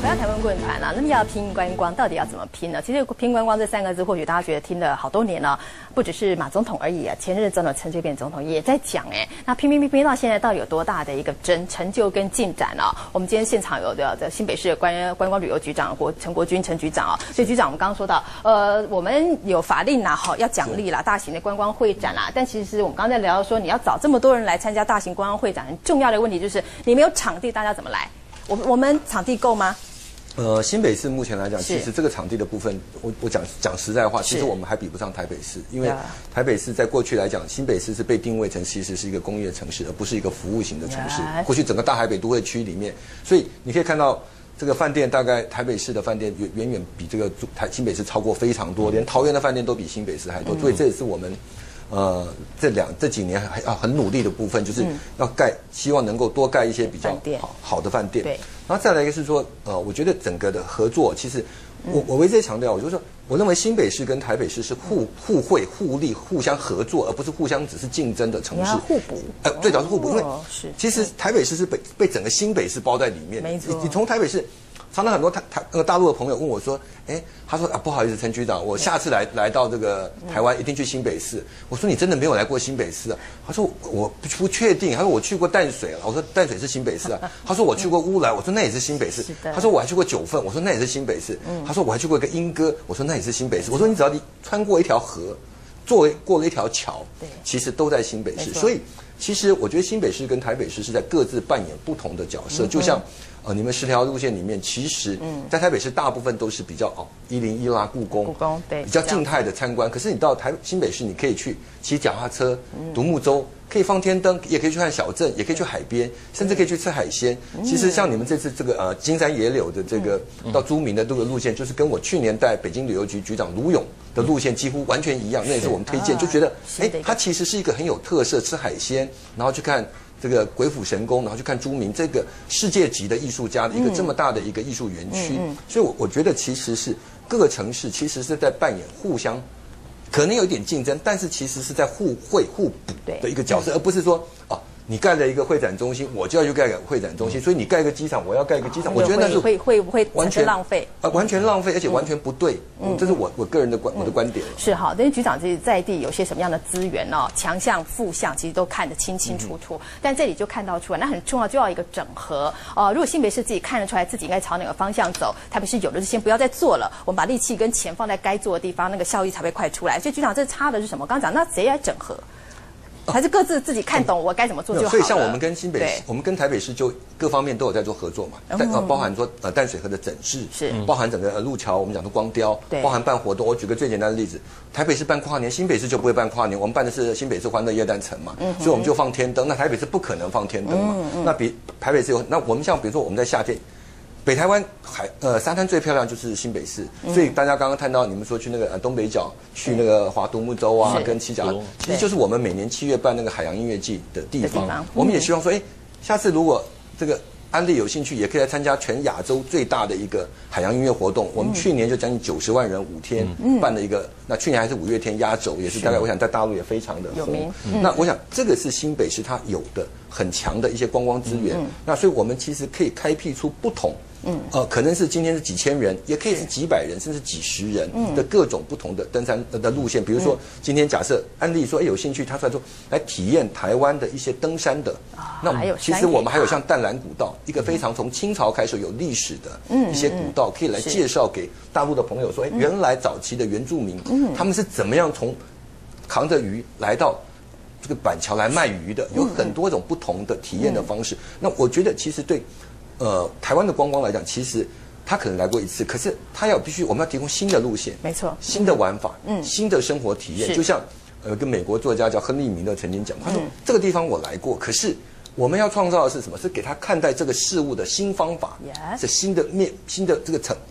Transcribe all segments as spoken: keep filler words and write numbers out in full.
到台湾论坛啊，那么要拼观光，到底要怎么拼呢？其实拼观光这三个字，或许大家觉得听了好多年了，不只是马总统而已啊，前任总统陈水扁总统也在讲哎，那拼拼拼拼到现在，到底有多大的一个真成就跟进展啊？我们今天现场有的的新北市的观观光旅游局长国陈国军陈局长啊，所以局长我们刚刚说到，呃，我们有法令啦，好要奖励啦，大型的观光会展啦，但其实我们刚才聊到说，你要找这么多人来参加大型观光会展，很重要的问题就是你没有场地，大家怎么来？我我们场地够吗？ 呃，新北市目前来讲，其实这个场地的部分，我我讲讲实在话，其实我们还比不上台北市，因为台北市在过去来讲，新北市是被定位成其实是一个工业城市，而不是一个服务型的城市。过去整个大台北都会区里面，所以你可以看到这个饭店，大概台北市的饭店远远远比这个台新北市超过非常多，连桃园的饭店都比新北市还多，所以这也是我们。呃，这两这几年还要很努力的部分，就是要盖，希望能够多盖一些比较好好的饭店。对，然后再来一个是说，呃，我觉得整个的合作，其实我我一直强调，我就说，我认为新北市跟台北市是互互惠、互利、互相合作，而不是互相只是竞争的城市。 互补， 呃，最早是互补，因为其实台北市是被被整个新北市包在里面。 没错， 你从台北市。常常很多台台呃大陆的朋友问我说，哎，他说啊不好意思，陈局长，我下次来来到这个台湾一定去新北市。我说你真的没有来过新北市啊？他说我不不确定。他说我去过淡水了。我说淡水是新北市啊。他说我去过乌来。我说那也是新北市。他说我还去过九份。我说那也是新北市。他说我还去过一个莺歌。我说那也是新北市。我说你只要你穿过一条河，作为过了一条桥，其实都在新北市。所以其实我觉得新北市跟台北市是在各自扮演不同的角色，就像。呃，你们十条路线里面，其实，在台北市大部分都是比较哦，一零一啦、故宫， 故宫对， 比较静态的参观。可是你到台新北市，你可以去骑脚踏车、独木舟，可以放天灯，也可以去看小镇，也可以去海边，甚至可以去吃海鲜。其实像你们这次这个呃金山野柳的这个到朱明的这个路线，就是跟我去年带北京旅游局局长卢勇的路线几乎完全一样。那也是我们推荐，就觉得哎，它其实是一个很有特色，吃海鲜，然后去看。这个鬼斧神工，然后去看朱明这个世界级的艺术家的一个这么大的一个艺术园区，嗯嗯、所以我我觉得其实是各个城市其实是在扮演互相，可能有一点竞争，但是其实是在互惠互补的一个角色，而不是说啊。你盖了一个会展中心，我就要去盖个会展中心，所以你盖个机场，我要盖一个机场，我觉得那是会会不会完全浪费？ 啊，完全浪费，而且完全不对。嗯，这是我我个人的观我的观点。 是好，但是局长自己在地有些什么样的资源哦，强项、负项其实都看得清清楚楚。但这里就看到出来，那很重要，就要一个整合哦。如果新北市自己看得出来自己应该朝哪个方向走，台北市有的就先不要再做了，我们把力气跟钱放在该做的地方，那个效益才会快出来。所以局长这差的是什么？刚刚讲那谁来整合？还是各自自己看懂我该怎么做就好了。 所以像我们跟新北市，我们跟台北市就各方面都有在做合作嘛，在呃包含说呃淡水河的整治，是包含整个呃路桥我们讲的光雕，包含办活动。我举个最简单的例子，台北市办跨年，新北市就不会办跨年，我们办的是新北市欢乐耶诞城嘛，所以我们就放天灯。那台北市不可能放天灯嘛，那比台北市有那我们像比如说我们在夏天。北台湾海呃沙滩最漂亮就是新北市，所以大家刚刚看到你们说去那个呃东北角去那个划独木舟啊，跟骑脚，其实就是我们每年七月办那个海洋音乐季的地方。我们也希望说，哎，下次如果这个安利有兴趣，也可以来参加全亚洲最大的一个海洋音乐活动。我们去年就将近九十万人五天办了一个，那去年还是五月天压轴，也是大概我想在大陆也非常的有名。 那我想这个是新北市它有的很强的一些观光资源。那所以我们其实可以开辟出不同。嗯，呃，可能是今天是几千人，也可以是几百人，甚至几十人的各种不同的登山的路线。比如说，今天假设安利说，哎，有兴趣，他出来说来体验台湾的一些登山的。啊，那其实我们还有像淡蓝古道，一个非常从清朝开始有历史的一些古道，可以来介绍给大陆的朋友说，哎，原来早期的原住民，他们是怎么样从扛着鱼来到。这个板桥来卖鱼的，有很多种不同的体验的方式。那我觉得其实对。呃，台湾的观光来讲，其实他可能来过一次，可是他要必须我们要提供新的路线， 没错， 新的玩法，嗯，新的生活体验。就像呃，跟美国作家叫亨利·米勒曾经讲，他说、嗯、这个地方我来过，可是我们要创造的是什么？是给他看待这个事物的新方法， yes. 是新的面、新的这个层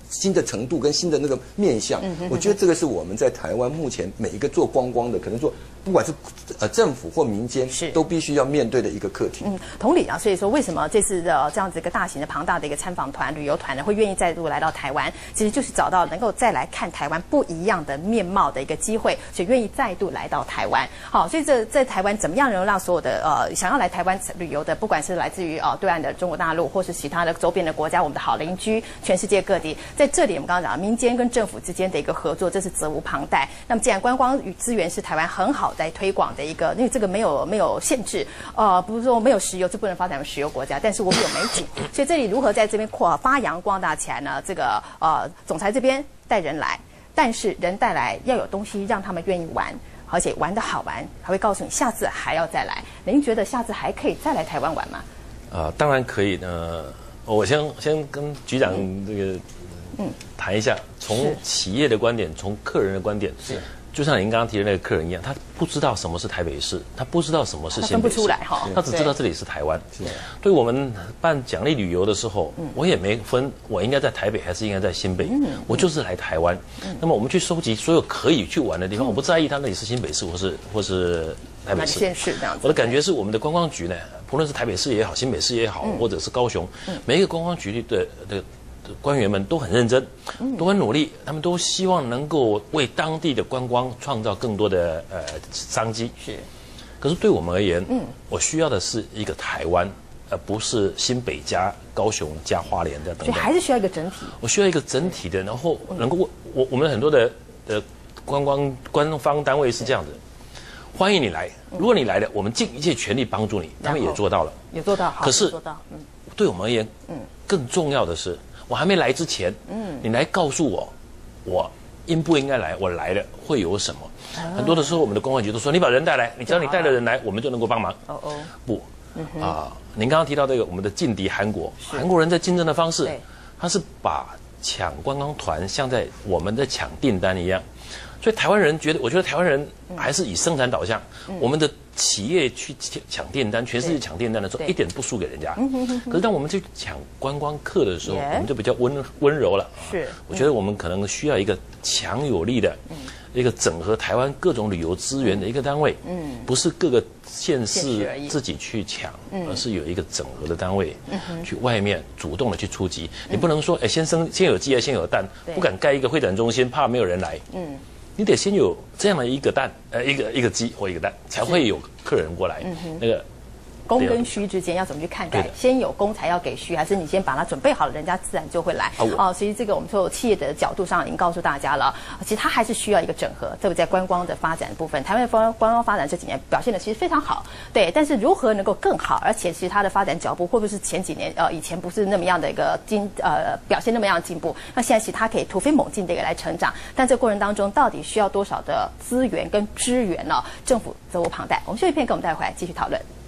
新的程度跟新的那个面向。嗯、我觉得这个是我们在台湾目前每一个做观光的，可能做不管是呃政府或民间，都必须要面对的一个课题。 嗯，同理啊，所以说为什么这次的这样子一个大型的庞大的一个参访团、旅游团呢，会愿意再度来到台湾，其实就是找到能够再来看台湾不一样的面貌的一个机会，所以愿意再度来到台湾。好，所以这在台湾怎么样能让所有的呃想要来台湾旅游的，不管是来自于呃对岸的中国大陆，或是其他的周边的国家，我们的好邻居，全世界各地，在这里我们刚刚讲民间跟政府之间的一个合作，这是责无旁贷。那么既然观光与资源是台湾很好在推广的一个，因为这个没有没有限制，呃，不是说没有石油就不能发展为石油国家，但是我们有美景，所以这里如何在这边扩发扬光大起来呢？这个呃，总裁这边带人来，但是人带来要有东西让他们愿意玩。而且玩得好玩，还会告诉你下次还要再来。您觉得下次还可以再来台湾玩吗？ 啊、呃，当然可以呢。我先先跟局长这个嗯谈一下，从企业的观点，从客人的观点，是就像您刚刚提的那个客人一样，他不知道什么是台北市，他不知道什么是新北市， 分不出来哈， 他只知道这里是台湾。对我们办奖励旅游的时候，嗯、我也没分我应该在台北还是应该在新北，嗯、我就是来台湾。嗯、那么我们去收集所有可以去玩的地方，嗯、我不在意他那里是新北市或是或是台北市。 市这样子。 我的感觉是，我们的观光局呢，不论是台北市也好，新北市也好，嗯、或者是高雄，嗯、每一个观光局的的。官员们都很认真，都很努力，他们都希望能够为当地的观光创造更多的呃商机。是，可是对我们而言，嗯，我需要的是一个台湾，而不是新北加高雄加花莲的等等。 所以还是需要一个整体。 我需要一个整体的，然后能够我我们很多的呃观光官方单位是这样子，欢迎你来，如果你来了，我们尽一切全力帮助你，他们也做到了， 也做到，好， 可是做到，嗯， 对我们而言，嗯，更重要的是。我还没来之前，嗯，你来告诉我，我应不应该来？我来了会有什么？啊、很多的时候，我们的公安局都说，你把人带来，你只要你带了人来，我们就能够帮忙。哦哦，不，啊、嗯呃，您刚刚提到这个，我们的劲敌韩国，韩国人在竞争的方式，他是把抢观光团像在我们在抢订单一样。所以台湾人觉得，我觉得台湾人还是以生产导向。嗯、我们的企业去抢订单，全世界抢订单的时候，一点不输给人家。可是当我们去抢观光客的时候，我们就比较温温柔了。是，我觉得我们可能需要一个强有力的，一个整合台湾各种旅游资源的一个单位。嗯，不是各个县市自己去抢，而是有一个整合的单位，去外面主动的去出击。你不能说，哎，先生先有鸡还先有蛋，不敢盖一个会展中心，怕没有人来。嗯。你得先有这样的一个蛋，呃，一个一个鸡或一个蛋，才会有客人过来。嗯、那个供跟需之间要怎么去看待？先有供才要给需，还是你先把它准备好了，人家自然就会来？哦、啊，其实这个我们说企业的角度上已经告诉大家了，其实它还是需要一个整合，特别在观光的发展部分，台湾的观观光发展这几年表现的其实非常好，对。但是如何能够更好，而且其实它的发展脚步会不会是前几年呃以前不是那么样的一个进呃表现那么样的进步？那现在其实它可以突飞猛进的一个来成长，但这个过程当中到底需要多少的资源跟支援呢？政府责无旁贷。我们休息片，跟我们带回来继续讨论。